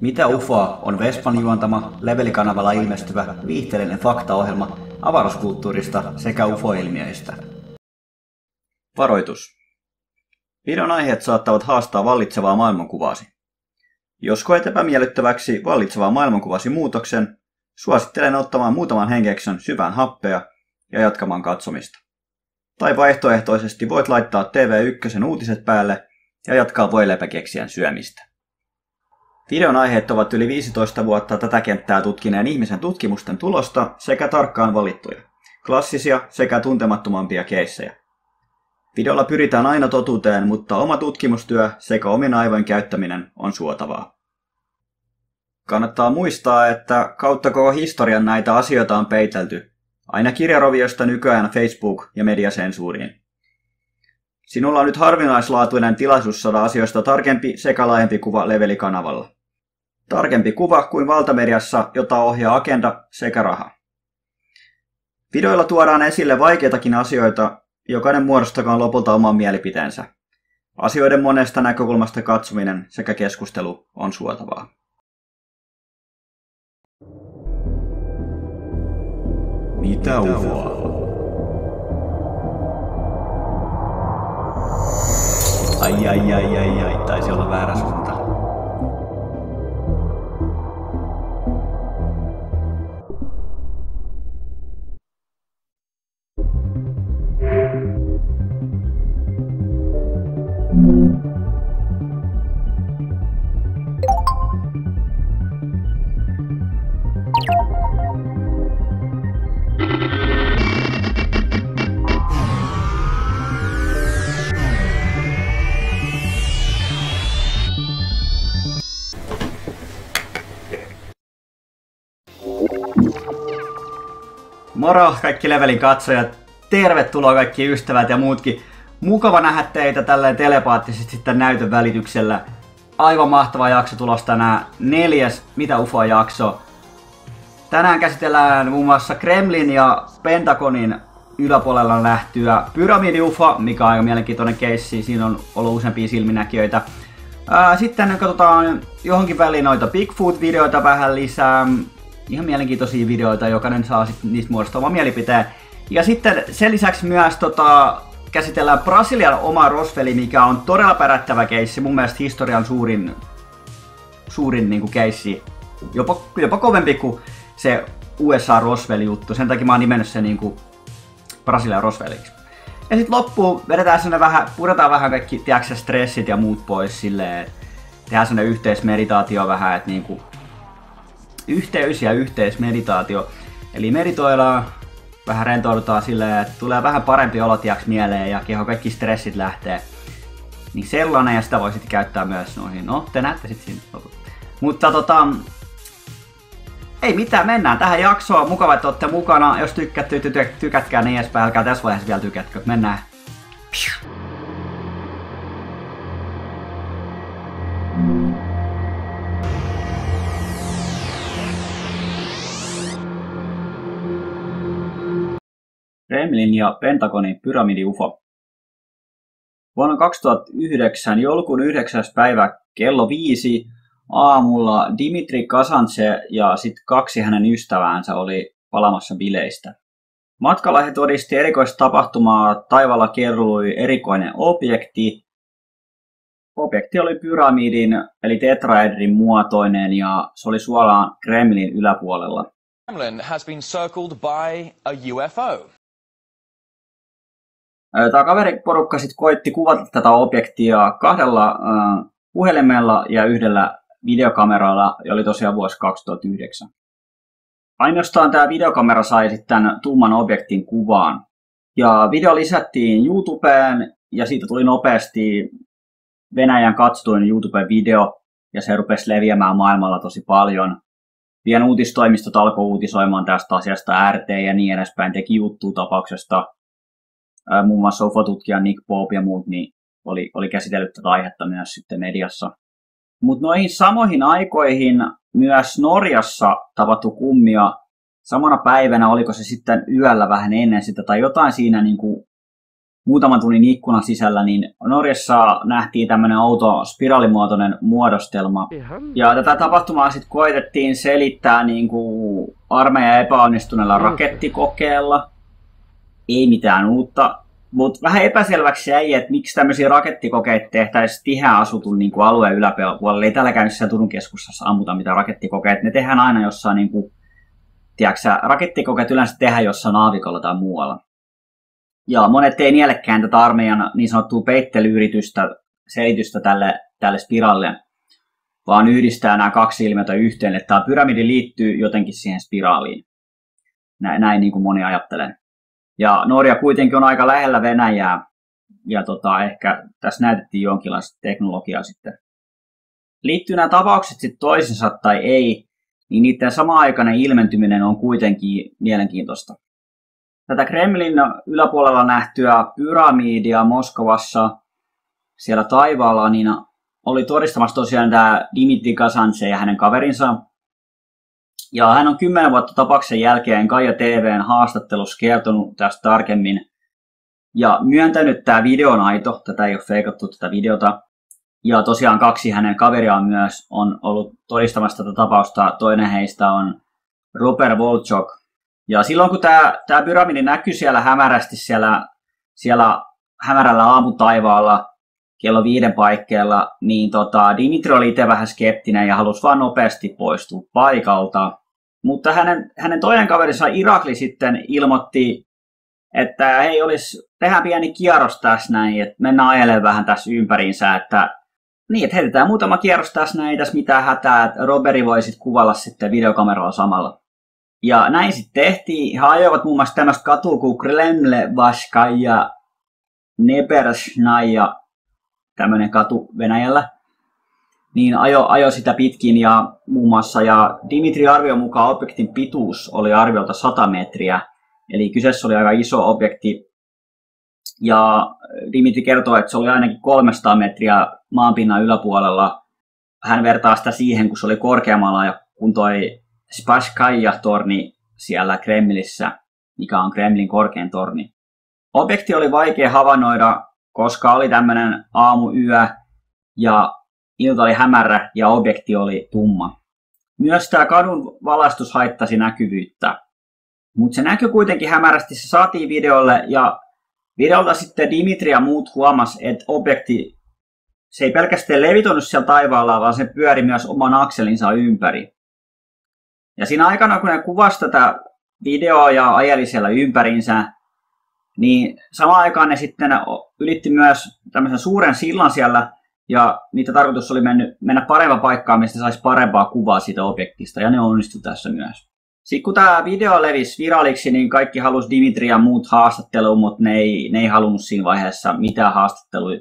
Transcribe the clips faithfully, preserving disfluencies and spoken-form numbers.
Mitä ufoa on Vespan juontama, Leveli-kanavalla ilmestyvä viihteellinen faktaohjelma avaruuskulttuurista sekä ufoilmiöistä. Varoitus. Videon aiheet saattavat haastaa vallitsevaa maailmankuvaasi. Jos koet epämiellyttäväksi vallitsevaa maailmankuvasi muutoksen, suosittelen ottamaan muutaman henkekson syvään happea ja jatkamaan katsomista. Tai vaihtoehtoisesti voit laittaa T V yksi uutiset päälle ja jatkaa voileipäkeksien syömistä. Videon aiheet ovat yli viisitoista vuotta tätä kenttää tutkineen ihmisen tutkimusten tulosta sekä tarkkaan valittuja, klassisia sekä tuntemattomampia keissejä. Videolla pyritään aina totuuteen, mutta oma tutkimustyö sekä omien aivojen käyttäminen on suotavaa. Kannattaa muistaa, että kautta koko historian näitä asioita on peitelty, aina kirjaroviosta nykyään Facebook- ja mediasensuuriin. Sinulla on nyt harvinaislaatuinen tilaisuus saada asioista tarkempi sekä laajempi kuva Leveli-kanavalla. Tarkempi kuva kuin valtamediassa, jota ohjaa agenda sekä raha. Videoilla tuodaan esille vaikeitakin asioita, jokainen muodostakaan lopulta oman mielipiteensä. Asioiden monesta näkökulmasta katsominen sekä keskustelu on suotavaa. Mitä ufoa? Ai ai ai ai ai, taisi olla väärä suunta. Moro kaikki Levelin katsojat, tervetuloa kaikki ystävät ja muutkin. Mukava nähdä teitä tälleen telepaattisesti sitten näytön välityksellä. Aivan mahtava jakso tulossa tänään, neljäs Mitä ufoa jakso. Tänään käsitellään muun muassa Kremlin ja Pentagonin yläpuolella nähtyä pyramidiufo, mikä on aika mielenkiintoinen keissi, siinä on ollut useampia silminnäkijöitä. Sitten katsotaan johonkin väliin noita Bigfoot-videoita vähän lisää. Ihan mielenkiintoisia videoita, jokainen saa sit niistä muodostaa oman mielipiteen. Ja sitten sen lisäksi myös tota, käsitellään Brasilian oma Roswell, mikä on todella pärättävä keissi. Mun mielestä historian suurin, suurin niinku keissi. Jopa, jopa kovempi kuin se U S A Roswell-juttu. Sen takia mä oon nimennyt sen niinku Brasilian Roswelliksi. Ja sitten loppuun vedetään sinne vähän, puretaan vähän kaikki tiedätkö, stressit ja muut pois silleen. Tehdään sinne yhteismeditaatio vähän, että niinku yhteys ja yhteismeditaatio. Eli meditoidaan, vähän rentoudutaan silleen, että tulee vähän parempi olo tiiäks mieleen ja keho kaikki stressit lähtee. Niin sellainen ja sitä voi sitten käyttää myös noihin. No, te näette sit siinä. Mutta tota, ei mitään, mennään tähän jaksoon. Mukava, että olette mukana. Jos tykkäätte, ty- tykätkää niin edespäin. Älkää tässä vaiheessa vielä tykätkö. Mennään. Kremlin ja Pentagonin pyramidiufo. Vuonna kaksituhattayhdeksän joulukuun yhdeksäs päivä kello viisi aamulla Dmitri Kazantsev ja sitten kaksi hänen ystäväänsä oli palaamassa bileistä. Matkalla he todisti erikoista tapahtumaa, taivaalla kerrului erikoinen objekti. Objekti oli pyramidin eli tetraedrin muotoinen ja se oli suoraan Kremlin yläpuolella. Kremlin has been circled by a U F O. Tämä kaveriporukka sitten koitti kuvata tätä objektia kahdella äh, puhelimella ja yhdellä videokameralla, ja oli tosiaan vuosi kaksituhattayhdeksän. Ainoastaan tämä videokamera sai sitten tumman objektin kuvaan. Ja video lisättiin YouTubeen, ja siitä tuli nopeasti Venäjän katsotuin YouTube-video, ja se rupesi leviämään maailmalla tosi paljon. Pian uutistoimistot alkoi uutisoimaan tästä asiasta, R T ja niin edespäin, teki juttua tapauksesta. Muun muassa ufotutkija Nick Pope ja muut niin oli, oli käsitellyt tätä aihetta myös sitten mediassa. Mutta noihin samoihin aikoihin myös Norjassa tapahtui kummia. Samana päivänä, oliko se sitten yöllä vähän ennen sitä tai jotain siinä niin kuin muutaman tunnin ikkunan sisällä, niin Norjassa nähtiin tämmöinen outo spiraalimuotoinen muodostelma. Ja tätä tapahtumaa sitten koitettiin selittää niin kuin armeijan epäonnistuneella rakettikokeella. Ei mitään uutta. Mutta vähän epäselväksi jäi, että miksi tämmöisiä rakettikokeita tehtäisiin tiheään asutun niin kuin alueen yläpuolella. Ei tällä käynyt siellä Turun keskustassa ammuta mitään rakettikokeita. Ne tehdään aina jossain, niin kuin, tiedätkö, rakettikokeet yleensä tehdään jossain aavikolla tai muualla. Ja monet ei nielekään tätä armeijan niin sanottua peittelyyritystä, selitystä tälle, tälle spiraalille, vaan yhdistää nämä kaksi ilmiötä yhteen, että tämä pyramidi liittyy jotenkin siihen spiraaliin. Näin, näin niin kuin moni ajattelee. Ja Norja kuitenkin on aika lähellä Venäjää, ja tota, ehkä tässä näytettiin jonkinlaista teknologiaa sitten. Liittyy nämä tapaukset sitten toisensa tai ei, niin niiden sama-aikainen ilmentyminen on kuitenkin mielenkiintoista. Tätä Kremlin yläpuolella nähtyä pyramidia Moskovassa siellä taivaalla niin oli todistamassa tosiaan tämä Dmitri Kazantsev ja hänen kaverinsa. Ja hän on kymmenen vuotta tapauksen jälkeen Gaia T V:n haastattelussa kertonut tästä tarkemmin ja myöntänyt, että tämä video on aito, tätä ei ole feikattu tätä videota. Ja tosiaan kaksi hänen kaveriaan myös on ollut todistamassa tätä tapausta. Toinen heistä on Robert Volchok. Ja silloin kun tämä, tämä pyramidi näkyi siellä hämärästi siellä, siellä hämärällä aamutaivaalla kello viiden paikkeilla, niin tota, Dmitri oli itse vähän skeptinen ja halusi vaan nopeasti poistua paikalta. Mutta hänen, hänen toinen kaverinsa Irakli sitten ilmoitti, että hei, olisi, tehdään pieni kierros tässä näin, että mennään ajelemaan vähän tässä ympäriinsä, että niin, että heitetään muutama kierros tässä näin, ei tässä mitään hätää, että Roberi voi sitten kuvalla sitten videokameralla samalla. Ja näin sitten tehtiin. He ajoivat muun muassa tämmöistä katua kuin Kremlevashka ja Nebersnaja, tämmöinen katu Venäjällä. Niin ajo, ajo sitä pitkin ja muun muassa. Ja Dmitri arvion mukaan objektin pituus oli arviolta sata metriä. Eli kyseessä oli aika iso objekti. Ja Dmitri kertoo, että se oli ainakin kolmesataa metriä maanpinnan yläpuolella. Hän vertaa sitä siihen, kun se oli korkeammalla ja kun toi Spasskaya-torni siellä Kremlissä, mikä on Kremlin korkein torni. Objekti oli vaikea havainnoida, koska oli tämmöinen aamuyö ja ilta oli hämärä ja objekti oli tumma. Myös tämä kadun valaistus haittasi näkyvyyttä, mutta se näkyi kuitenkin hämärästi, se saatiin videolle ja videolta sitten Dmitri ja muut huomasi, että objekti se ei pelkästään levitonut siellä taivaalla, vaan se pyöri myös oman akselinsa ympäri. Ja siinä aikana, kun ne kuvasi tätä videoa ja ajeli siellä ympäriinsä, niin samaan aikaan ne sitten ylitti myös tämmöisen suuren sillan siellä, ja niitä tarkoitus oli mennyt, mennä parempaan paikkaan, mistä saisi parempaa kuvaa siitä objektista, ja ne onnistui tässä myös. Sitten kun tämä video levisi viraaliksi, niin kaikki halusi Dmitri ja muut haastatteluun, mutta ne ei, ne ei halunnut siinä vaiheessa mitään haastatteluja.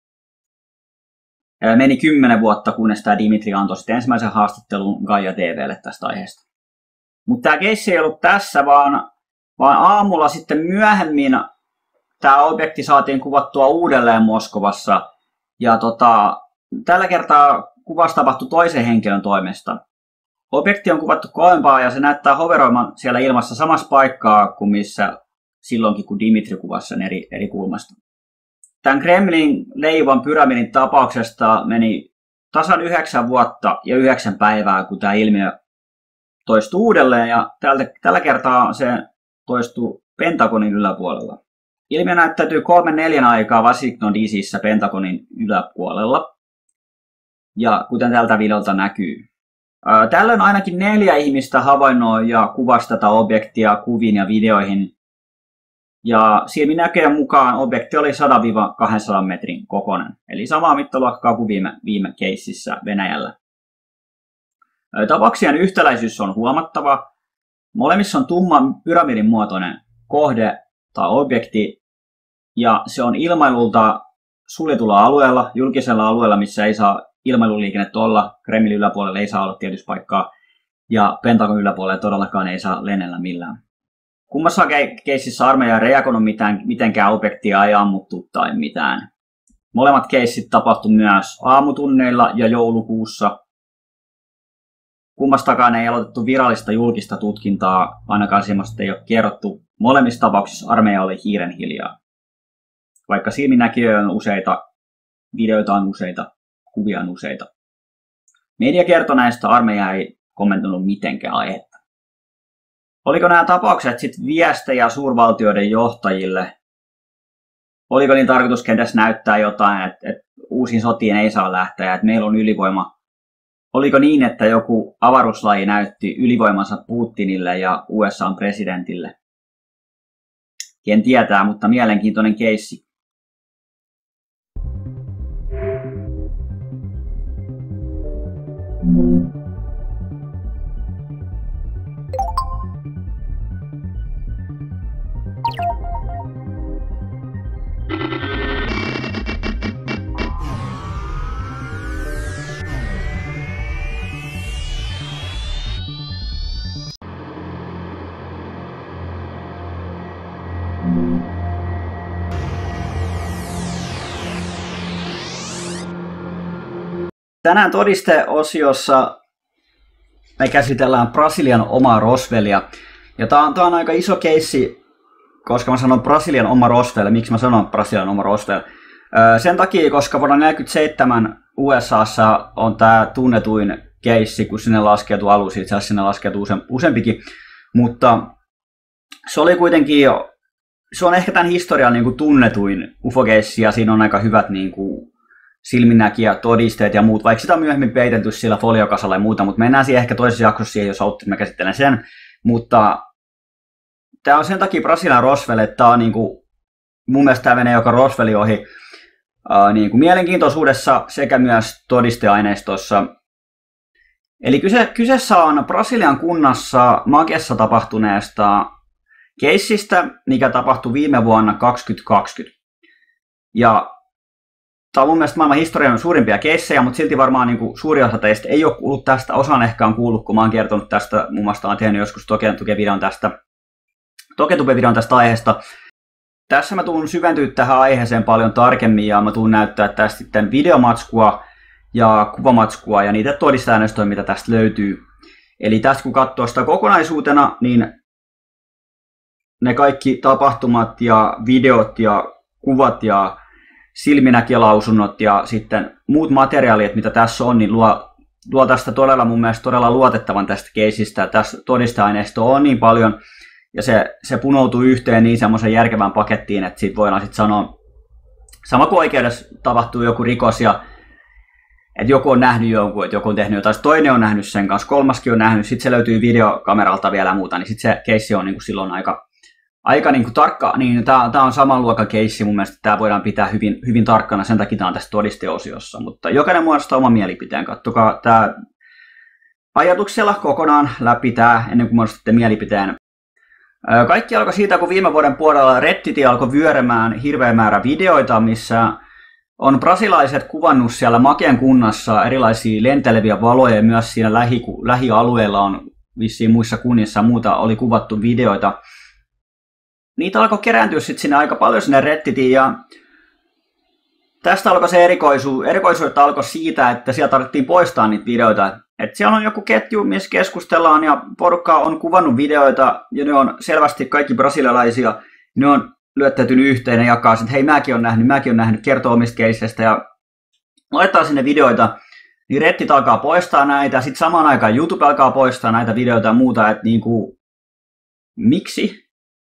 Meni kymmenen vuotta, kunnes tämä Dmitri antoi sitten ensimmäisen haastattelun Gaia T V:lle tästä aiheesta. Mutta tämä keissi ei ollut tässä, vaan, vaan aamulla sitten myöhemmin tämä objekti saatiin kuvattua uudelleen Moskovassa. Ja tota, tällä kertaa kuvaus tapahtui toisen henkilön toimesta. Objekti on kuvattu koempaa ja se näyttää hoveroiman siellä ilmassa samassa paikkaa kuin missä silloinkin, kun Dmitri kuvasi sen eri, eri kulmasta. Tämän Kremlin leivan pyramidin tapauksesta meni tasan yhdeksän vuotta ja yhdeksän päivää, kun tämä ilmiö toistui uudelleen, ja tällä, tällä kertaa se toistui Pentagonin yläpuolella. Ilmiö näyttäytyy kolmen neljän aikaa Washington D C:ssä Pentagonin yläpuolella, ja kuten tältä videolta näkyy. Tällöin ainakin neljä ihmistä havainnoi ja kuvasi tätä objektia kuviin ja videoihin. Ja silminnäköjen mukaan objekti oli sata kaksisataa metrin kokoinen, eli samaa mittaluokkaa kuin viime, viime keississä Venäjällä. Tapauksien yhtäläisyys on huomattava. Molemmissa on tumma pyramidin muotoinen kohde tai objekti, ja se on ilmailulta suljetulla alueella, julkisella alueella, missä ei saa ilmailuliikennettä olla. Kremlin yläpuolella ei saa olla tietysti paikkaa, ja Pentagon yläpuolella todellakaan ei saa lennellä millään. Kummassa keississä armeija ei reagoinut mitään, mitenkään objektia ei ammuttu tai mitään. Molemmat keissit tapahtui myös aamutunneilla ja joulukuussa. Kummastakaan ei aloitettu virallista julkista tutkintaa, ainakaan semmoista ei ole kerrottu. Molemmissa tapauksissa armeija oli hiiren hiljaa. vaikka silminnäkijöitä on useita, videoita on useita, kuvia on useita. Media kertoi näistä, armeija ei kommentoinut mitenkään aihetta. Oliko nämä tapaukset sitten viestejä suurvaltioiden johtajille? Oliko niin tarkoitus kenties näyttää jotain, että, että uusiin sotiin ei saa lähteä, että meillä on ylivoima? Oliko niin, että joku avaruuslaji näytti ylivoimansa Putinille ja U S A:n presidentille? Ken tietää, mutta mielenkiintoinen keissi. Tänään todisteosiossa me käsitellään Brasilian omaa Roswellia. Ja tää on, tää on aika iso keissi, koska mä sanon Brasilian oma Roswell. Miksi mä sanon Brasilian oma Roswell? Öö, sen takia, koska vuonna tuhatyhdeksänsataaneljäkymmentäseitsemän U S A:ssa on tää tunnetuin keissi, kun sinne laskeutuu alus, itse asiassa sinne laskeutuu useampikin. Mutta se oli kuitenkin, se on ehkä tämän historian niin kuin tunnetuin U F O-keissi, ja siinä on aika hyvät niin kuin silminnäkijä, todisteet ja muut, vaikka sitä on myöhemmin peitelty sillä foliokasalla ja muuta, mutta mennään siihen ehkä toisessa jaksossa siihen, jos auttaisi, mä käsittelen sen. Mutta tämä on sen takia Brasilian Roswell, että tämä on niin kuin, mun mielestä tämä menee joka Roswellin ohi ää, niin kuin mielenkiintoisuudessa sekä myös todisteaineistossa. Eli kyse, kyseessä on Brasilian kunnassa Magessa tapahtuneesta keissistä, mikä tapahtui viime vuonna kaksituhattakaksikymmentä. Ja tämä on mun mielestä maailman historian suurimpia keissejä, mutta silti varmaan niin kuin suuri osa teistä ei ole kuullut tästä. Osan ehkä on kuullut, kun mä oon kertonut tästä. Muun muassa olen tehnyt joskus Toketupe-videon tästä, Toketupe-videon tästä aiheesta. Tässä mä tuun syventyä tähän aiheeseen paljon tarkemmin ja mä tuun näyttää tästä sitten videomatskua ja kuvamatskua ja niitä todisteaineistoja, mitä tästä löytyy. Eli tästä kun katsoo sitä kokonaisuutena, niin ne kaikki tapahtumat ja videot ja kuvat ja silminnäkijälausunnot ja sitten muut materiaalit, mitä tässä on, niin luo, luo tästä todella mun mielestä todella luotettavan tästä keisistä. Tässä todisteaineistoa on niin paljon ja se, se punoutuu yhteen niin semmoisen järkevään pakettiin, että siitä voidaan sitten sanoa, sama kuin oikeudessa tapahtuu joku rikos ja että joku on nähnyt jonkun, että joku on tehnyt jotain, toinen on nähnyt sen kanssa, kolmaskin on nähnyt, sitten se löytyy videokameralta vielä ja muuta, niin sitten se keissi on niin kuin silloin aika Aika niin kuin tarkka, niin tämä on saman luokan keissi mun mielestä, tämä voidaan pitää hyvin, hyvin tarkkana, sen takia tämä on tässä todisteosiossa, mutta jokainen muodostaa oman mielipiteen, katsokaa tämä ajatuksella kokonaan läpi tämä ennen kuin muodostatte mielipiteen. Kaikki alkoi siitä, kun viime vuoden puolella Reddit alkoi vyöremään hirveä määrä videoita, missä on brasilaiset kuvannut siellä Maken kunnassa erilaisia lenteleviä valoja ja myös siinä lähi, lähialueella on vissiin muissa kunnissa ja muuta oli kuvattu videoita. Niitä alkoi kerääntyä sitten sinne aika paljon sinne Redditiin ja tästä alkoi se erikoisuus, erikoisuus alkoi siitä, että siellä tarvittiin poistaa niitä videoita. Että siellä on joku ketju, missä keskustellaan ja porukka on kuvannut videoita ja ne on selvästi kaikki brasilialaisia. Ne on lyöttäytynyt yhteen ja jakaa, että hei mäkin on nähnyt, mäkin on nähnyt, kertoo omista keiseistä ja laittaa sinne videoita. Niin Reddit alkaa poistaa näitä, sitten samaan aikaan YouTube alkaa poistaa näitä videoita ja muuta, että niinku, miksi?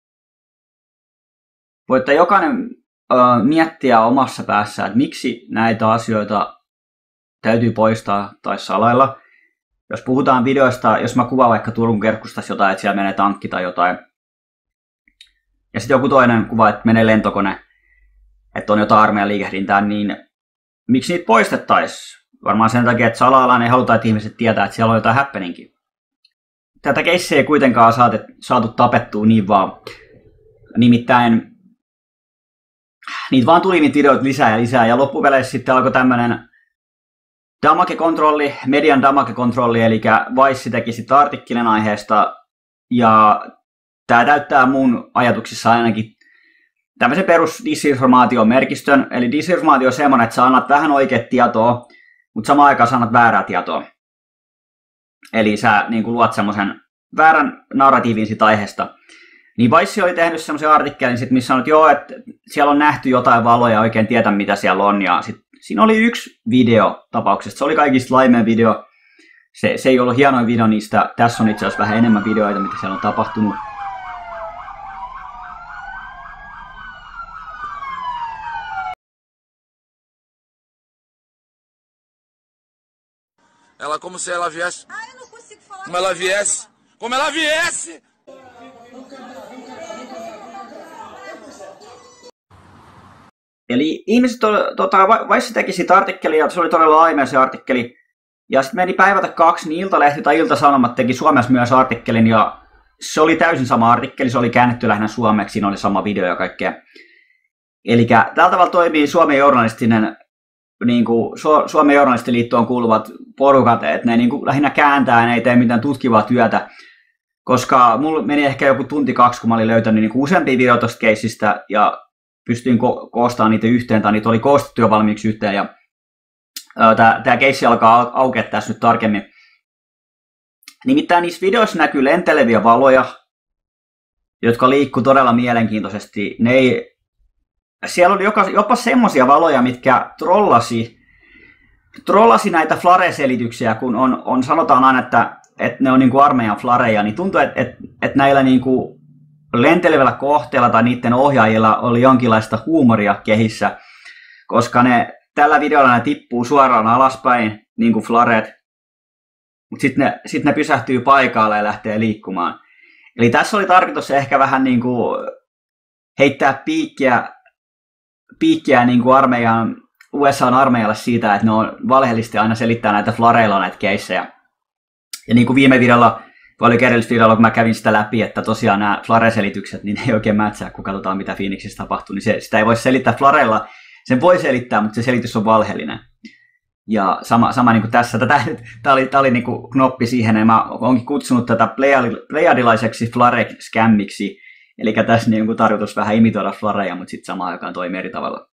Voitte jokainen ö, miettiä omassa päässä, että miksi näitä asioita täytyy poistaa tai salailla. Jos puhutaan videoista, jos mä kuvaan vaikka Turun Kerkkustassa jotain, että siellä menee tankki tai jotain, ja sitten joku toinen kuva, että menee lentokone, että on jotain armeijan liikehdintää, niin miksi niitä poistettaisiin? Varmaan sen takia, että salalla ei haluta, että ihmiset tietää, että siellä on jotain happeninkin. Tätä keissiä ei kuitenkaan saatu, saatu tapettua niin vaan. Nimittäin niitä vaan tuli niitä videoita lisää ja lisää, ja loppupeleissä sitten alkoi tämmöinen damage-kontrolli, median damage-kontrolli, eli Vice teki sitten artikkelin aiheesta, ja tämä täyttää mun ajatuksissa ainakin tämmöisen perus disinformaation merkistön, eli disinformaatio on semmoinen, että sä annat vähän oikeat tietoa, mutta samaan aikaan sä annat väärää tietoa. Eli sä niin kuin luot semmoisen väärän narratiivin siitä aiheesta. Niin Vice oli tehnyt semmoisen artikkelin, sit, missä on, että joo, että siellä on nähty jotain valoja ja oikein tietä, mitä siellä on. Ja sit, siinä oli yksi video tapauksesta. Se oli kaikista laimeen video. Se, se ei ollut hienoin video niistä. Tässä on itse asiassa vähän enemmän videoita, mitä siellä on tapahtunut. Ela como se ela viesse. Ah, eu não consigo falar. Como ela viesse. Como ela viesse! Eli ihmiset, tota, Vice teki siitä artikkelia, se oli todella laimea se artikkeli. Ja sitten meni päivätä kaksi, niin Iltalehti tai Ilta-Sanomat teki Suomessa myös artikkelin. Ja se oli täysin sama artikkeli, se oli käännetty lähinnä suomeksi, siinä oli sama video ja kaikkea. Eli tällä tavalla toimii Suomen journalistinen, niin kuin Su- Suomen journalistiliittoon kuuluvat porukat, että ne niin kuin lähinnä kääntää ja ne ei tee mitään tutkivaa työtä. Koska mulla meni ehkä joku tunti kaksi, kun mä olin löytänyt niin kuin useampia videoita tuosta keissistä ja pystyin ko- koostamaan niitä yhteen, tai niitä oli koostettu jo valmiiksi yhteen. Ja tämä keissi alkaa aukea tässä nyt tarkemmin. Nimittäin niissä videoissa näkyy lenteleviä valoja, jotka liikkuu todella mielenkiintoisesti. Ne ei, siellä oli joka, jopa semmoisia valoja, mitkä trollasi, trollasi näitä flare-selityksiä, kun on, on, sanotaan aina, että, että ne on niin kuin armeijan flareja, niin tuntuu, että, että, että näillä niin kuin lentelevällä kohteella tai niiden ohjaajilla oli jonkinlaista huumoria kehissä, koska ne tällä videolla ne tippuu suoraan alaspäin, niin kuin flaret, mutta sitten ne, sit ne pysähtyy paikalle ja lähtee liikkumaan. Eli tässä oli tarkoitus ehkä vähän niin kuin heittää piikkiä, piikkiä niin kuin armeijan, U S A:n armeijalle siitä, että ne on valheellisesti aina selittää näitä flareilla näitä keissejä. Ja niin kuin viime videolla, vai oli edellisvideolla, kun mä kävin sitä läpi, että tosiaan nämä flare-selitykset, niin ne ei oikein mätsää, kun katsotaan mitä Phoenixissa tapahtuu, niin se, sitä ei voi selittää flareilla. Sen voi selittää, mutta se selitys on valheellinen. Ja sama, sama niin kuin tässä. Tämä oli, tämä oli niin kuin knoppi siihen, ja mä oonkin kutsunut tätä pleiadilaiseksi flare-skämmiksi. Eli tässä niin kuin tarkoitus vähän imitoida flareja, mutta sitten samaan aikaan toimii eri tavalla.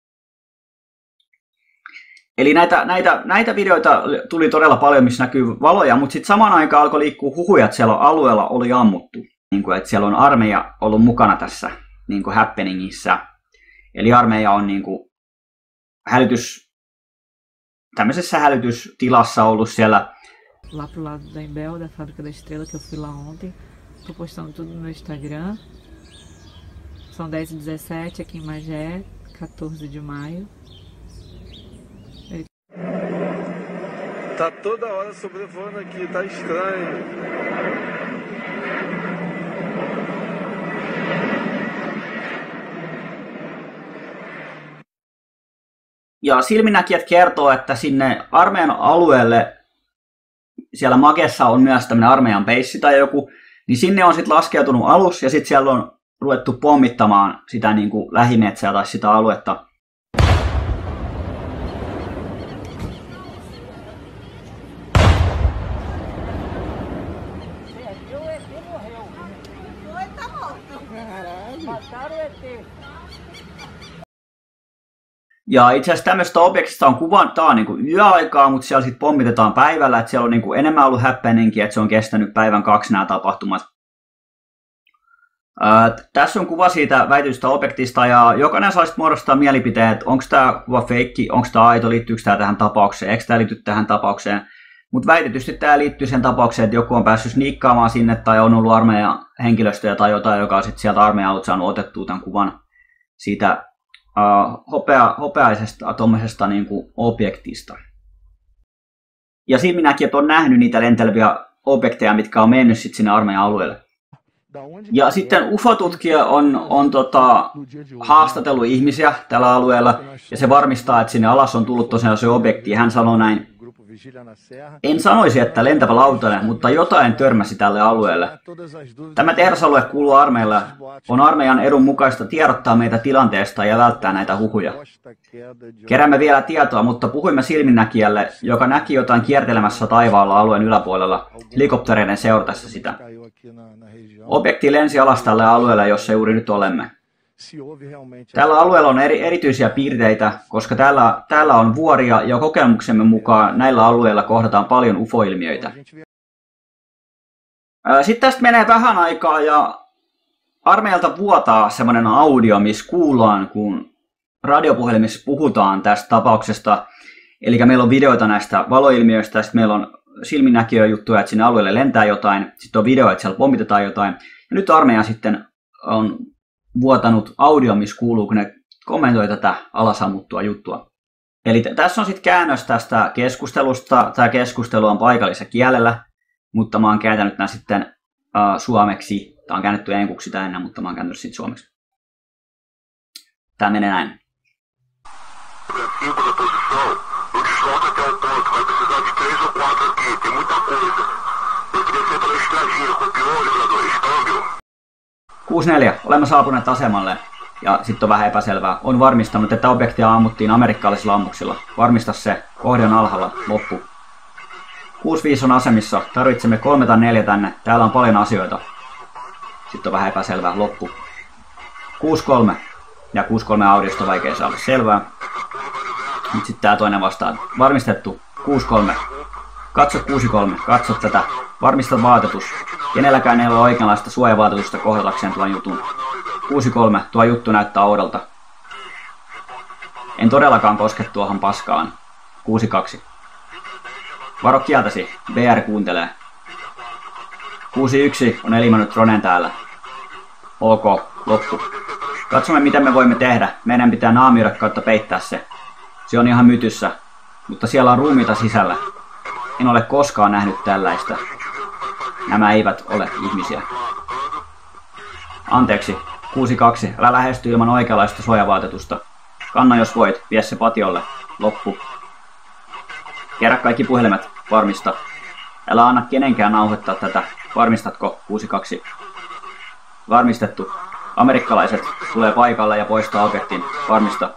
Eli näitä, näitä, näitä videoita tuli todella paljon, missä näkyy valoja, mutta sitten samaan aikaan alkoi liikkua huhuja, että siellä alueella oli ammuttu. Niin kuin, että siellä on armeija ollut mukana tässä niin kuin happeningissä. Eli armeija on niin kuin hälytys, tämmöisessä hälytystilassa ollut siellä. Lá pro lado da Embel, da Fábrica da Estrela, que eu fui lá ontem. Tô postando tudo no meu Instagram. São dez e dezessete aqui em Magé, quatorze de maio. Tá toda hora sobrevoando aqui, tá estranho. Ja silminnäkijät kertoo, että sinne armeijan alueelle, siellä Magessa on myös tämmöinen armeijan peissi tai joku, niin sinne on sitten laskeutunut alus ja sitten siellä on ruvettu pommittamaan sitä niin kuin lähimetsää tai sitä aluetta. Ja itse asiassa tämmöistä objektista on kuvan, tää on niin kuin yöaikaa, mutta siellä sitten pommitetaan päivällä, että siellä on niin kuin enemmän ollut happeningia, että se on kestänyt päivän kaksi nämä tapahtumat. Ää, tässä on kuva siitä väitystä objektista ja jokainen saa sitten muodostaa mielipiteen, että onko tämä kuva feikki, onko tämä aito, liittyykö tämä tähän tapaukseen, eikö tämä liity tähän tapaukseen. Mutta väitetysti tämä liittyy sen tapaukseen, että joku on päässyt sniikkaamaan sinne tai on ollut armeijan henkilöstöä tai jotain, joka on sitten sieltä armeijan alusta saanut otettua tämän kuvan siitä Uh, hopea, hopeaisesta tuommoisesta niin kuin objektista. Ja silminnäkijät on nähnyt niitä lenteleviä objekteja, mitkä on mennyt sit sinne armeijan alueelle. Ja sitten U F O-tutkija on, on tota, haastatellut ihmisiä tällä alueella ja se varmistaa, että sinne alas on tullut tosiaan se objekti. Hän sanoo näin: en sanoisi, että lentävä lautanen, mutta jotain törmäsi tälle alueelle. Tämä tehdasalue kuuluu armeijalle. On armeijan edun mukaista tiedottaa meitä tilanteesta ja välttää näitä huhuja. Keräämme vielä tietoa, mutta puhuimme silminnäkijälle, joka näki jotain kiertelemässä taivaalla alueen yläpuolella helikoptereiden seuratessa sitä. Objekti lensi alas tälle alueelle, jossa juuri nyt olemme. Tällä alueella on eri, erityisiä piirteitä, koska täällä, täällä on vuoria ja kokemuksemme mukaan näillä alueilla kohdataan paljon U F O-ilmiöitä. Sitten tästä menee vähän aikaa ja armeijalta vuotaa semmoinen audio, missä kuullaan, kun radiopuhelimissa puhutaan tästä tapauksesta. Eli meillä on videoita näistä valoilmiöistä, sitten meillä on silminnäkijöjuttuja, että sinne alueelle lentää jotain, sitten on video, että siellä pommitetaan jotain. Ja nyt armeija sitten on vuotanut audio, missä kuuluu, kun ne kommentoi tätä alasammuttua juttua. Eli t- tässä on sitten käännös tästä keskustelusta. Tämä keskustelu on paikallisella kielellä, mutta mä oon kääntänyt nämä sitten uh, suomeksi. Tämä on käännetty enkuksi sitä ennen, mutta mä oon kääntänyt sitten suomeksi. Tämä menee näin. kuusi neljä. Olemme saapuneet asemalle ja sitten on vähän epäselvää. On varmistanut, että objektia ammuttiin amerikkalaisilla ammuksilla. Varmista se. Kohde on alhaalla. Loppu. kuusi viisi on asemissa. Tarvitsemme kolme tai neljä tänne. Täällä on paljon asioita. Sitten on vähän epäselvää. Loppu. kuusi kolme. Ja kuusi kolme audiosta on vaikea saada selvää. Nyt sitten tää toinen vastaa. Varmistettu. kuusi kolme. Katso kuusi kolme. Katso tätä. Varmista vaatetus. Kenelläkään ei ole oikeanlaista suojavaatetusta kohdatakseen tuon jutun. kuusi kolme. Tuo juttu näyttää oudolta. En todellakaan koske tuohon paskaan. kuusi kaksi. Varo kieltäsi. B R kuuntelee. kuusi yksi on elimännyt Ronen täällä. Ok. Loppu. Katsomme mitä me voimme tehdä. Meidän pitää naamioida kautta peittää se. Se on ihan mytyssä. Mutta siellä on ruumiita sisällä. En ole koskaan nähnyt tällaista. Nämä eivät ole ihmisiä. Anteeksi. kuusi kaksi. Älä lähesty ilman oikeanlaista suojavaatetusta. Kanna jos voit. Vie se patiolle. Loppu. Kerää kaikki puhelimet. Varmista. Älä anna kenenkään nauhoittaa tätä. Varmistatko? kuusi kaksi. Varmistettu. Amerikkalaiset tulee paikalle ja poistaa objektin. Varmista.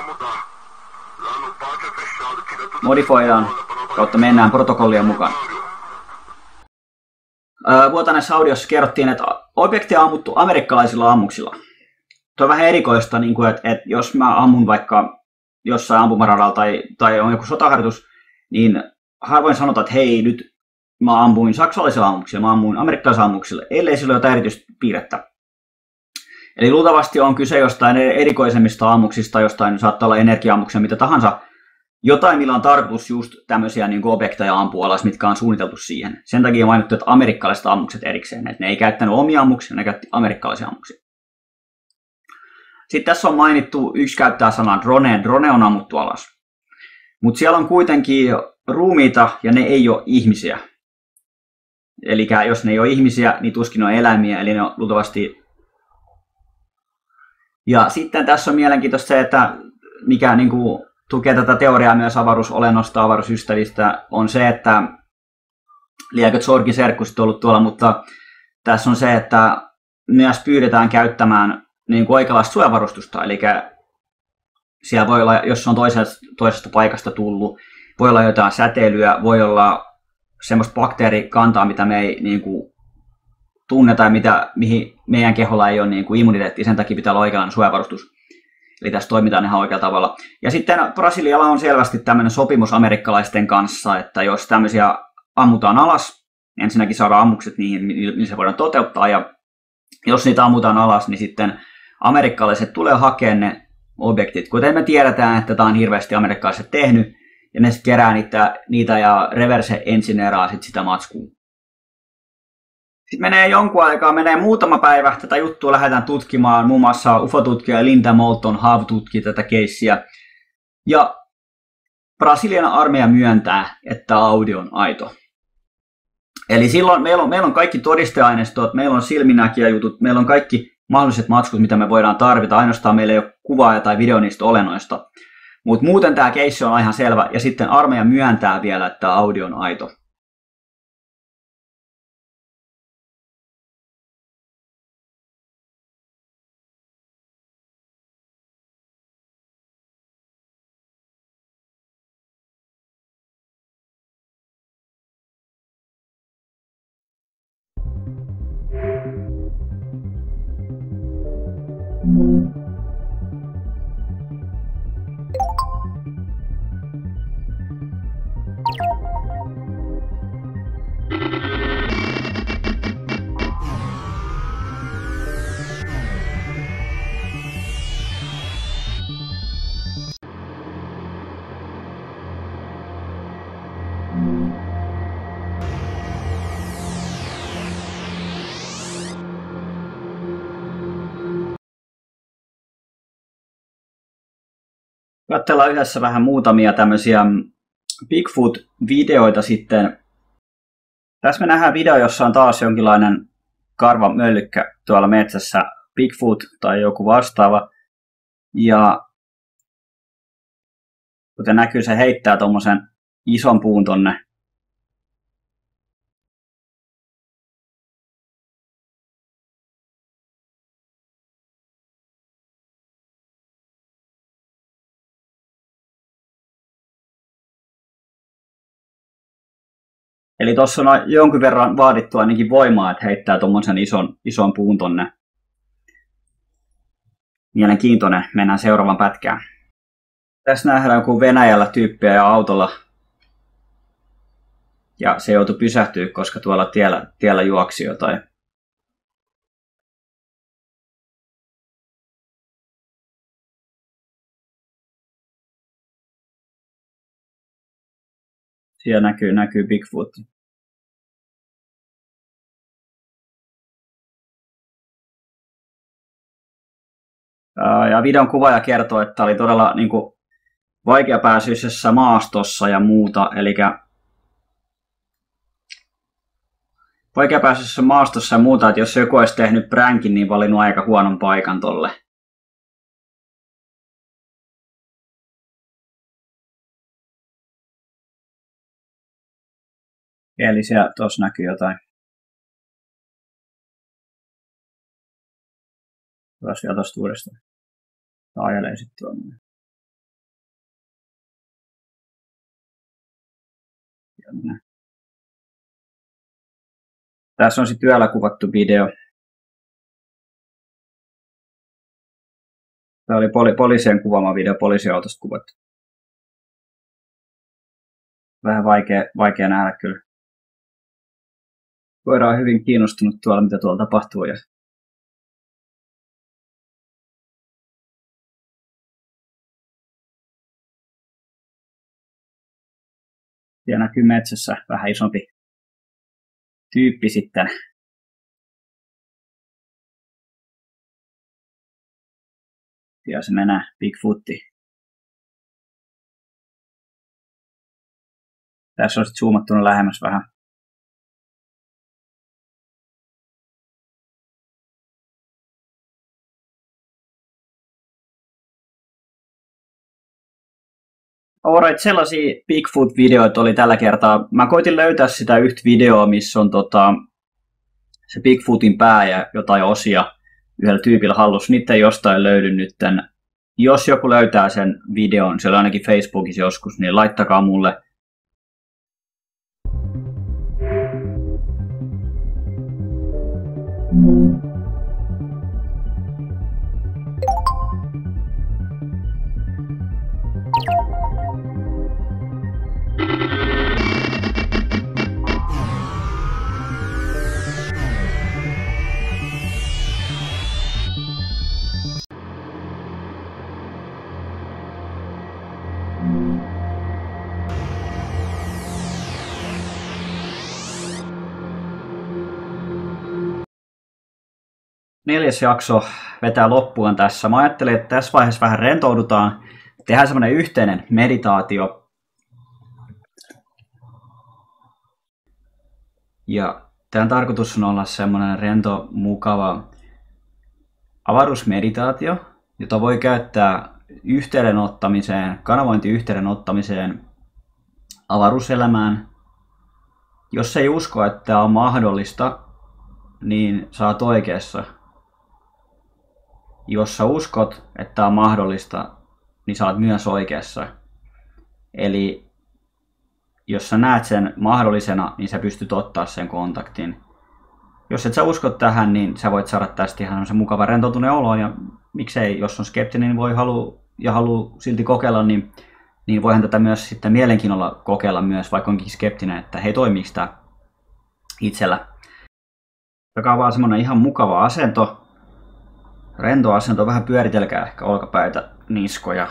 Modifoidaan kautta mennään protokollien mukaan. Vuotaneessa audiossa kerrottiin, että objektia on ammuttu amerikkalaisilla ammuksilla. Tuo on vähän erikoista, niin kuin, että, että jos mä ammun vaikka jossain ampumaradalla tai, tai on joku sotaharjoitus, niin harvoin sanotaan, että hei, nyt mä ammuin saksalaisilla ammuksilla, mä ammuin amerikkalaisilla ammuksilla, ellei sillä ole jotain erityistä piirrettä. Eli luultavasti on kyse jostain erikoisemmista ammuksista, jostain saattaa olla energia-ammuksia, mitä tahansa. Jotain, millä on tarkoitus just tämmöisiä niin kuin objekteja ampua alas, mitkä on suunniteltu siihen. Sen takia on mainittu, että amerikkalaiset ammukset erikseen. Että ne ei käyttänyt omia ammuksia, ne käytti amerikkalaisia ammuksia. Sitten tässä on mainittu, yksi käyttää sanaa drone. Drone on ammuttu alas. Mutta siellä on kuitenkin ruumiita ja ne ei ole ihmisiä. Eli jos ne ei ole ihmisiä, niin tuskin on eläimiä, eli ne on luultavasti. Ja sitten tässä on mielenkiintoista se, että mikä niin kuin tukee tätä teoriaa myös avaruusolennosta, avaruusystävistä, on se, että liekö Zorgin serkkuiset ollut tuolla, mutta tässä on se, että myös pyydetään käyttämään niin kuin oikeanlaista suojavarustusta, eli siellä voi olla, jos on toisesta, toisesta paikasta tullut, voi olla jotain säteilyä, voi olla semmoista bakteerikantaa, mitä me ei niin kuin tunneta ja mitä, mihin meidän keholla ei ole niin kuin immuniteettia, sen takia pitää olla oikeanlainen suojavarustus. Eli tässä toimitaan ihan oikealla tavalla. Ja sitten Brasilialla on selvästi tämmöinen sopimus amerikkalaisten kanssa, että jos tämmöisiä ammutaan alas, ensinnäkin saadaan ammukset niihin, niin se voidaan toteuttaa. Ja jos niitä ammutaan alas, niin sitten amerikkalaiset tulee hakemaan ne objektit. Kuten me tiedetään, että tämä on hirveästi amerikkalaiset tehnyt, ja ne sitten kerää niitä, niitä ja reverse engineeraa sit sitä matskua. Sitten menee jonkun aikaa, menee muutama päivä, tätä juttua lähdetään tutkimaan, muun muassa U F O-tutkija Linda Moulton Howe tutki tätä keissiä. Ja Brasilian armeija myöntää, että audio on aito. Eli silloin meillä on, meillä on kaikki todisteaineistot, meillä on silminnäkijäjutut, meillä on kaikki mahdolliset matskut, mitä me voidaan tarvita. Ainoastaan meillä ei ole kuvaa tai video niistä olennoista. Mutta muuten tämä keissi on ihan selvä, ja sitten armeija myöntää vielä, että audio on aito. Katsellaan yhdessä vähän muutamia tämmöisiä Bigfoot-videoita sitten. Tässä me nähdään video, jossa on taas jonkinlainen karva möllykkä tuolla metsässä, Bigfoot tai joku vastaava. Ja kuten näkyy, se heittää tommosen ison puun tonne. Eli tuossa on jonkin verran vaadittu ainakin voimaa, että heittää tuommoisen ison, ison puun tonne. Mielenkiintoinen. Mennään seuraavan pätkään. Tässä nähdään joku Venäjällä tyyppiä ja autolla. Ja se joutui pysähtyä, koska tuolla tiellä, tiellä juoksi jotain. Siellä näkyy, näkyy Bigfoot. Ja videon kuvaaja kertoo, että oli todella niin kuin, vaikeapääsyisessä maastossa ja muuta. Eli vaikeapääsyisessä maastossa ja muuta, että jos joku olisi tehnyt pränkin, niin valinnut aika huonon paikan tolle. Eli siellä tuossa näkyy jotain. Tuossa vielä tuosta uudestaan. Tämä ajelee sitten tuonne. Tässä on sitten yöllä kuvattu video. Tämä oli poli- poliisien kuvaama video, poliisiautosta kuvattu. Vähän vaikea, vaikea nähdä kyllä. Koira on hyvin kiinnostunut tuolla, mitä tuolla tapahtuu. Ja siellä näkyy metsässä vähän isompi tyyppi sitten. Ja se menee Bigfootti. Tässä on sitten zoomattuna lähemmäs vähän. Alright, sellaisia Bigfoot-videoita oli tällä kertaa. Mä koitin löytää sitä yhtä videoa, missä on tota, se Bigfootin pää ja jotain osia yhdellä tyypillä hallussa. Niitä ei jostain löydy nytten. Jos joku löytää sen videon, siellä ainakin Facebookissa joskus, niin laittakaa mulle. Neljäs jakso vetää loppuun tässä. Mä ajattelin, että tässä vaiheessa vähän rentoudutaan. Tehdään semmoinen yhteinen meditaatio. Ja tämän tarkoitus on olla semmoinen rento, mukava avaruusmeditaatio, jota voi käyttää yhteyden ottamiseen, kanavointiyhteyden ottamiseen avaruuselämään. Jos ei usko, että tämä on mahdollista, niin sä oot oikeassa. Jos sä uskot, että tämä on mahdollista, niin sä oot myös oikeassa. Eli jos sä näet sen mahdollisena, niin sä pystyt ottaa sen kontaktin. Jos et sä usko tähän, niin sä voit saada tästä ihan se mukava rentoutuneen olo. Ja miksei, jos on skeptinen niin voi halua ja haluaa silti kokeilla, niin, niin voihan tätä myös sitten mielenkiinnolla kokeilla myös, vaikka onkin skeptinen, että hei, toimiiko tämä itsellä. Joka on vaan semmonen ihan mukava asento. Rento asento, vähän pyöritelkää ehkä olkapäitä, niskoja.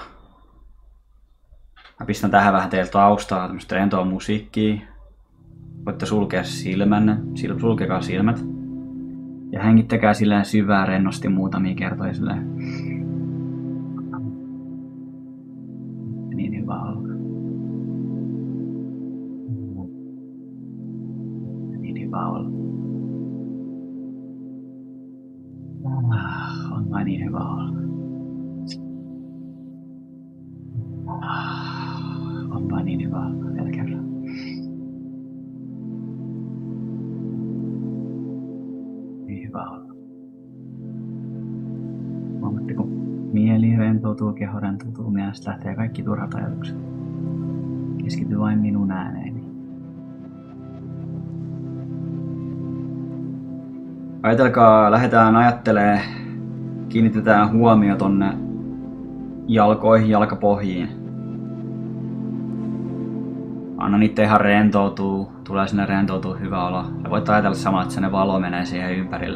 Mä pistän tähän vähän teiltä taustaa, tämmöistä rentoa musiikkia. Voitte sulkea silmänne, sulkekaa silmät. Ja hengittäkää silleen syvää rennosti muutamia kertoja silleen. hyvä olla. Niin hyvä olla. On vain niin hyvä olla. On vain niin hyvä olla vielä kerran. Niin hyvä olla. Huomaatte, kun mieli rentoutuu, keho rentoutuu, mielestä lähtee kaikki turhat ajatukset. Keskity vain minun ääneeni. Ajatelkaa, lähdetään ajattelee, kiinnitetään huomio tonne jalkoihin, jalkapohjiin. Anna niitä ihan rentoutuu, tulee sinne rentoutuu hyvä olo. Ja voit ajatella samalla, että se valo menee siihen ympärille.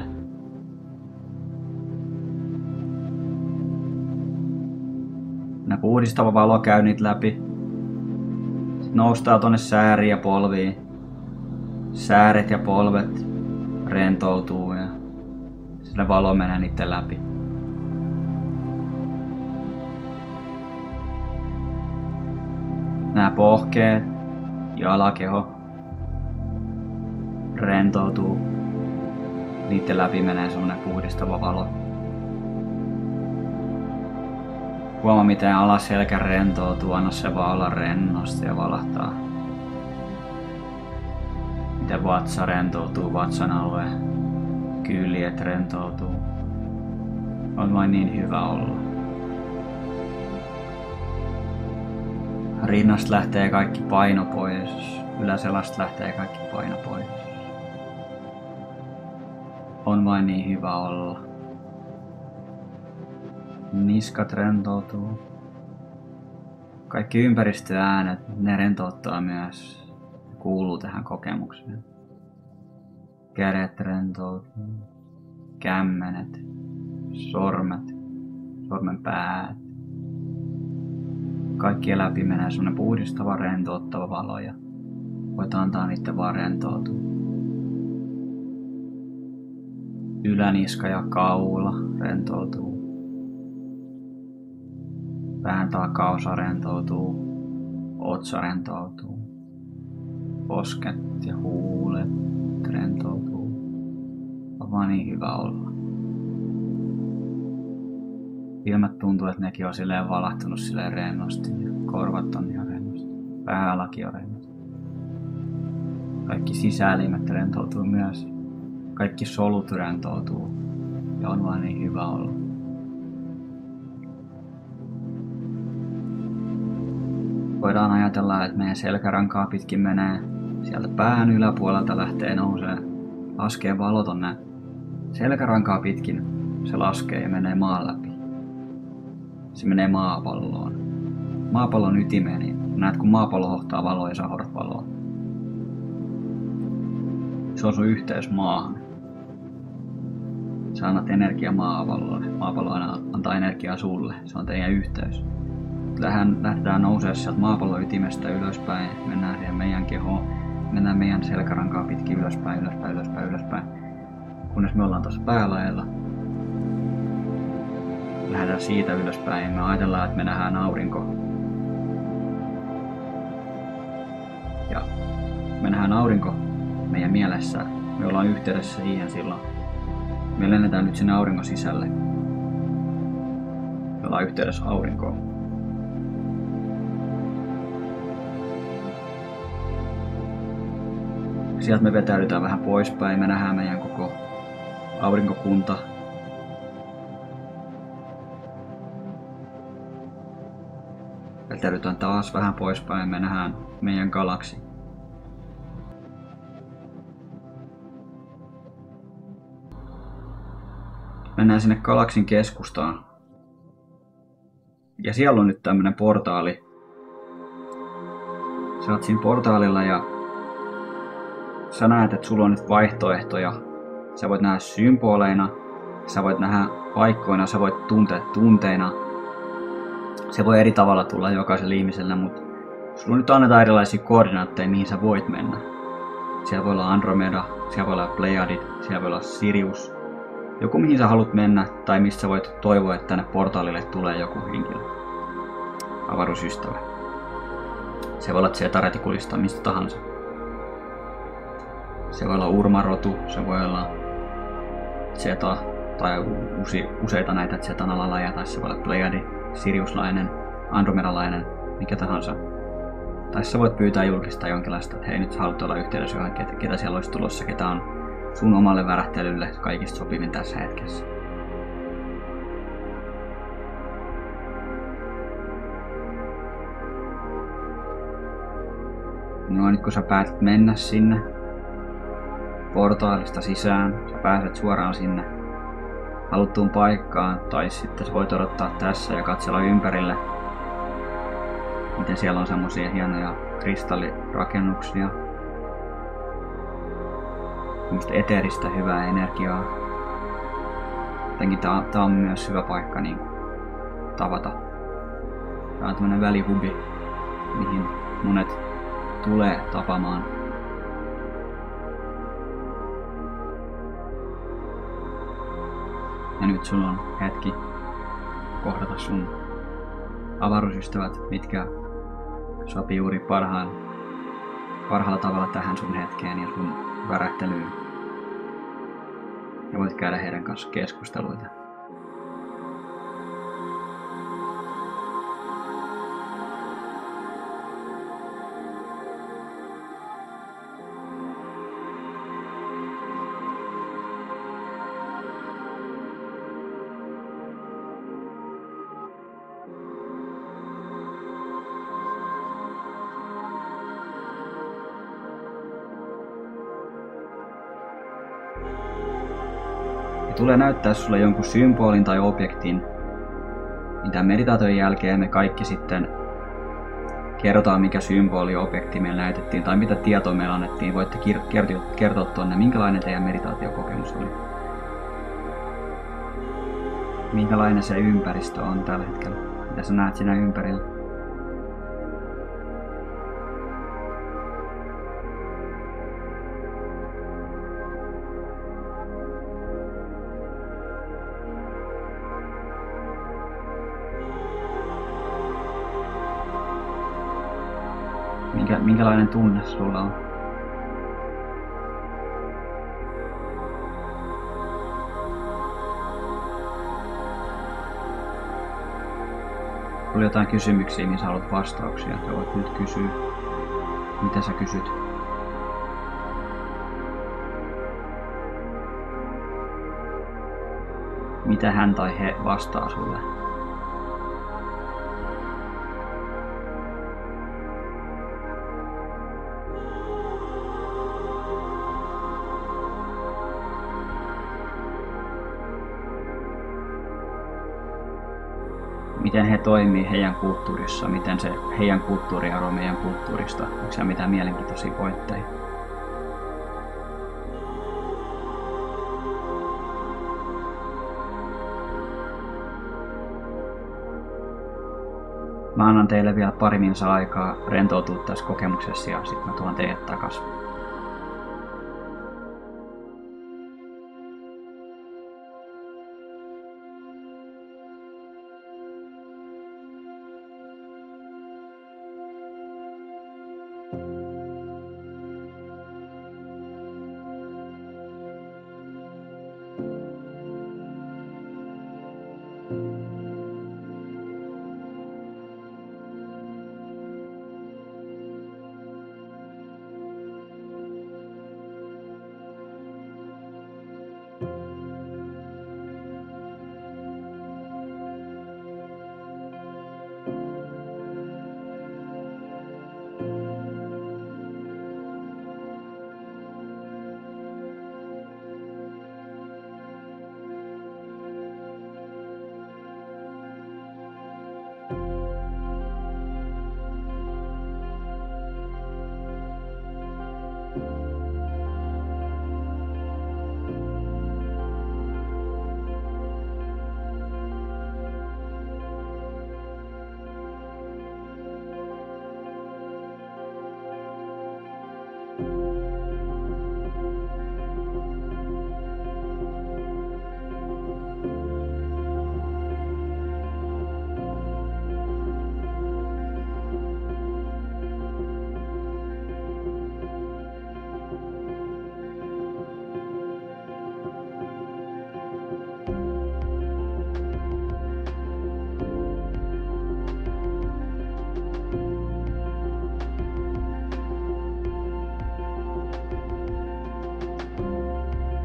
Nää puhdistava valo käy niitä läpi. Sitten noustaan tonne sääriin ja polviin. Sääret ja polvet rentoutuu ja sillä valo menee niiden läpi. Nää pohkeet ja alakeho rentoutuu. Niiden läpi menee semmonen puhdistava valo. Huomaa miten alaselkä rentoutuu, anna se vaan olla rennosti ja valahtaa. Miten vatsa rentoutuu, vatsan alue, kyljet rentoutuu. On vain niin hyvä olla. Rinnasta lähtee kaikki paino pois, yläselasta lähtee kaikki paino pois. On vain niin hyvä olla. Niskat rentoutuu. Kaikki ympäristöäänet, ne rentouttaa myös. Kuuluu tähän kokemukseen. Kädet rentoutuu. Kämmenet. Sormet. Sormenpäät. Kaikkien läpi menee semmonen puhdistava, rentouttava valo ja voit antaa niitten vaan rentoutua. Yläniska ja kaula rentoutuu. Pään takaosa rentoutuu. Otsa rentoutuu. Posket ja huulet rentoutuu. On vaan niin hyvä olla. Ilmat tuntuu, että nekin on silleen valahtunut silleen rennosti. Korvat on ihan rennosti. Päälakin on rennosti. Kaikki sisäelimet rentoutuu myös. Kaikki solut rentoutuu. Ja on vaan niin hyvä olla. Voidaan ajatella, että meidän selkärankaa pitkin menee. Sieltä pään yläpuolelta lähtee nousee. Laskee valo tonne selkärankaa pitkin. Se laskee ja menee maan läpi. Se menee maapalloon. Maapallon ytimeen, niin näet kun maapallo hohtaa valoa ja sä hohdat valoa. Se on sun yhteys maahan. Sä annat energiaa maapallolle. Maapallo antaa energiaa sulle. Se on teidän yhteys. Lähdetään, lähdetään nousemaan sieltä maapallon ytimestä ylöspäin. Mennään siihen meidän kehoon. Mennään meidän selkärankaa pitkin ylöspäin, ylöspäin, ylöspäin, ylöspäin. Kunnes me ollaan tuossa päälaella. Lähdetään siitä ylöspäin. Me ajatellaan, että me nähdään aurinko. Ja me nähdään aurinko meidän mielessä. Me ollaan yhteydessä siihen silloin. Me lennetään nyt sinne auringon sisälle. Me ollaan yhteydessä aurinkoon. Sieltä me vetäydytään vähän poispäin. Me nähdään meidän koko aurinkokunta. Vetäydytään taas vähän poispäin. Me nähdään meidän galaksi. Mennään sinne galaksin keskustaan. Ja siellä on nyt tämmönen portaali. Sä oot siinä portaalilla ja sä näet, että sulla on nyt vaihtoehtoja. Sä voit nähdä symboleina, sä voit nähdä paikkoina, sä voit tuntea tunteina. Se voi eri tavalla tulla jokaiselle ihmiselle, mutta sulla nyt annetaan erilaisia koordinaatteja, mihin sä voit mennä. Siellä voi olla Andromeda, siellä voi olla Pleiadit, siellä voi olla Sirius. Joku mihin sä haluat mennä tai mistä sä voit toivoa, että tänne portaalille tulee joku henkilö. Avaruusystävä. Se voi olla Z-retikulista mistä tahansa. Se voi olla urmarotu, se voi olla Zeta tai usi, useita näitä Zetan alalajeja, tai se voi olla Pleiadi, Siriuslainen, Andromedalainen, mikä tahansa. Tai sä voit pyytää julkista jonkinlaista, että hei, nyt haluat olla yhteydessä johon, ketä, ketä siellä olisi tulossa, ketä on sun omalle värähtelylle kaikista sopivin tässä hetkessä. No nyt kun sä päätät mennä sinne portaalista sisään, sä pääset suoraan sinne haluttuun paikkaan, tai sitten sä voit odottaa tässä ja katsella ympärille, miten siellä on semmosia hienoja kristallirakennuksia, semmoista eteeristä hyvää energiaa. Jotenkin tää, tää on myös hyvä paikka niin tavata. Tää on tämmönen välihubi, mihin monet tulee tapamaan. Ja nyt sulla on hetki kohdata sun avaruusystävät, mitkä sopii juuri parhaan, parhaalla tavalla tähän sun hetkeen ja sun värähtelyyn. Ja voit käydä heidän kanssa keskusteluita. Tulee näyttää sulle jonkun symbolin tai objektin, mitä meditaation jälkeen me kaikki sitten kerrotaan, mikä symboli objekti meillä näytettiin tai mitä tietoa meillä annettiin. Voitte kertoa tuonne, minkälainen teidän meditaatiokokemus oli. Minkälainen se ympäristö on tällä hetkellä, mitä sä näet siinä ympärillä. Minkä, minkälainen tunne sulla on? Oli jotain kysymyksiä, niin sä haluat vastauksia. Sä voit nyt kysyä. Mitä sä kysyt? Mitä hän tai he vastaa sulle? Miten he toimii heidän kulttuurissa, miten se heidän kulttuuri eroaa meidän kulttuurista, onko siellä mitään mielenkiintoisia pointteja? Mä annan teille vielä pari minsaa aikaa rentoutua tässä kokemuksessa ja sitten mä tuon teidät takaisin.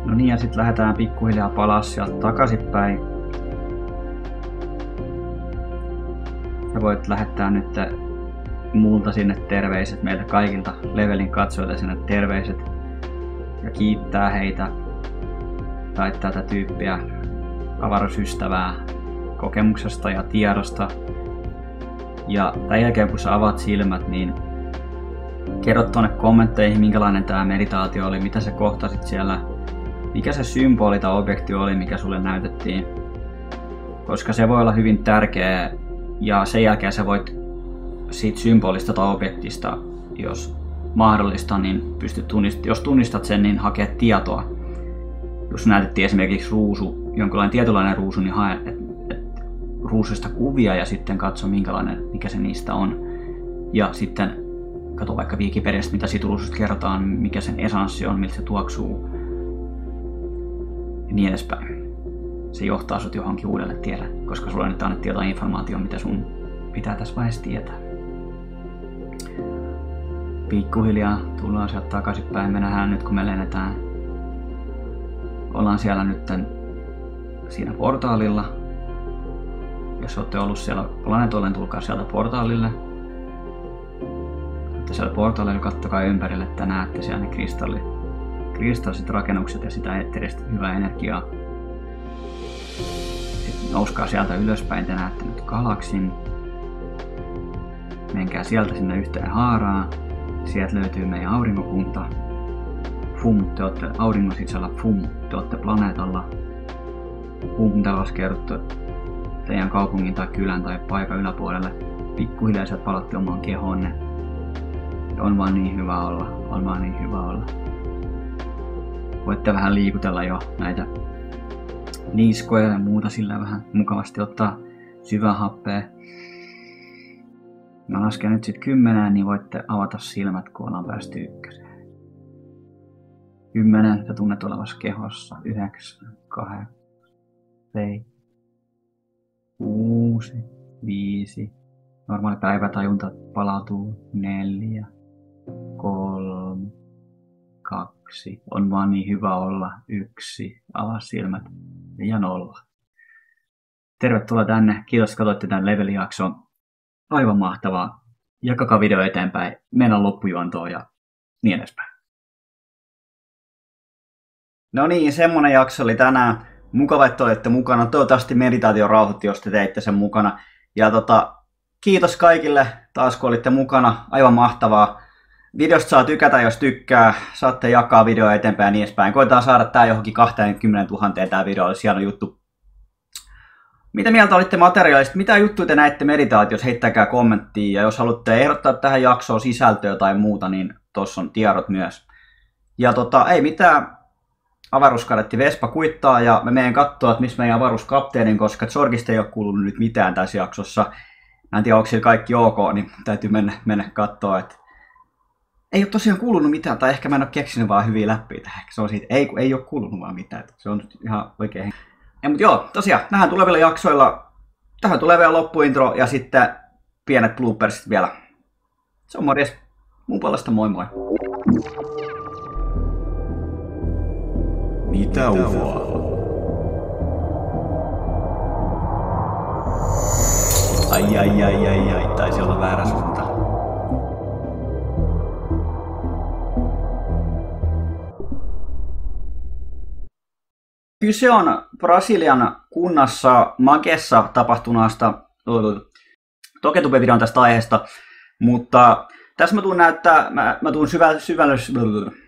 No niin, ja sitten lähdetään pikkuhiljaa palaa sieltä takaisinpäin. Sä voit lähettää nyt multa sinne terveiset, meiltä kaikilta levelin katsojilta sinne terveiset. Ja kiittää heitä tai tätä tyyppiä, avaruusystävää, kokemuksesta ja tiedosta. Ja tämän jälkeen kun sä avaat silmät, niin kerro tuonne kommentteihin, minkälainen tämä meditaatio oli, mitä sä kohtasit siellä, mikä se symboli tai objekti oli, mikä sulle näytettiin. Koska se voi olla hyvin tärkeä ja sen jälkeen sä voit siitä symbolista tai objektista, jos mahdollista, niin pystyt tunnistat, jos tunnistat sen, niin hakea tietoa. Jos näytettiin esimerkiksi ruusu, jonkinlainen tietynlainen ruusu, niin hae et, et, ruususta kuvia ja sitten katso minkälainen, mikä se niistä on. Ja sitten katso vaikka Wikipediasta, mitä siitä ruususta kerrotaan, mikä sen esanssi on, miltä se tuoksuu ja niin edespäin. Se johtaa sut johonkin uudelle tielle, koska sulle nyt annettiin jotain informaatiota, mitä sun pitää tässä vaiheessa tietää. Pikkuhiljaa tullaan sieltä takaisinpäin. Me nähdään nyt, kun me lennetään. Ollaan siellä nyt siinä portaalilla. Jos olette ollut siellä planeetoilla, niin tulkaa sieltä portaalille. Olette siellä portaalilla, kattokaa ympärille, että näette siellä ne kristallit, kristalliset rakennukset ja sitä eetteristä hyvää energiaa. Sitten nouskaa sieltä ylöspäin, te näette nyt galaksin. Menkää sieltä sinne yhteen haaraan. Sieltä löytyy meidän aurinkokunta. Fum, te olette auringon sisällä. Fum, te olette planeetalla. Fum, te laskeuduttu teidän kaupungin tai kylän tai paikan yläpuolelle. Pikkuhiljaa sieltä palatte omaan kehoonne. On vaan niin hyvä olla. On vaan niin hyvä olla. Voitte vähän liikutella jo näitä niskoja ja muuta, sillä vähän mukavasti ottaa syvää happea. Mä lasken nyt sit kymmeneen, niin voitte avata silmät, kun ollaan päästy ykköseen. Kymmenen, ja tunnet olevassa kehossa. Yhdeksän, kahdeksan, seitsemän, kuusi, viisi. Normaali päivätajunta palautuu. Neljä, kolme, kaksi. On vaan niin hyvä olla. Yksi. Avaa silmät. Ja nolla. Tervetuloa tänne. Kiitos, että katsoitte tämän level-jakson. Aivan mahtavaa. Jakakaa video eteenpäin. Mennään loppujuontoon ja niin edespäin. No niin, semmonen jakso oli tänään. Mukava, että olette mukana. Toivottavasti meditaatio rauhoitti, jos te teitte sen mukana. Ja tota, kiitos kaikille taas, kun olitte mukana. Aivan mahtavaa. Videosta saa tykätä, jos tykkää. Saatte jakaa videoa eteenpäin ja niin edespäin. Koitetaan saada tää johonkin kaksikymmentätuhatta tää video. Olisi hieno juttu. Mitä mieltä olitte materiaalista? Mitä juttuja te näitte meditaatiossa? Heittäkää kommenttia. Ja jos haluatte ehdottaa tähän jaksoon sisältöä tai muuta, niin tuossa on tiedot myös. Ja tota, ei mitään. Avaruuskadetti Vespa kuittaa ja me meidän katsoa, että missä meidän avaruuskapteenin, koska Zorgista ei ole kuulunut nyt mitään tässä jaksossa. Mä en tiedä, onko siellä kaikki ok, niin täytyy mennä, mennä katsoa, että ei ole tosiaan kuulunut mitään, tai ehkä mä en ole keksinyt vaan hyviä läppiä tähän. Se on siitä, ei, ei ole kuulunut vaan mitään. Se on nyt ihan oikein. Ja, mutta joo, tosiaan, nähdään tulevilla jaksoilla. Tähän tulee vielä loppuintro ja sitten pienet bloopersit vielä. Se on morjes. Mun puolesta moi moi. Mitä ufoa? Ai ai ai ai ai, taisi olla väärä suunta. Kyse on Brasilian kunnassa Magessa tapahtuneesta Toketube-videon tästä aiheesta, mutta tässä mä tuun näyttää, mä, mä tuun syvällä, syvällä,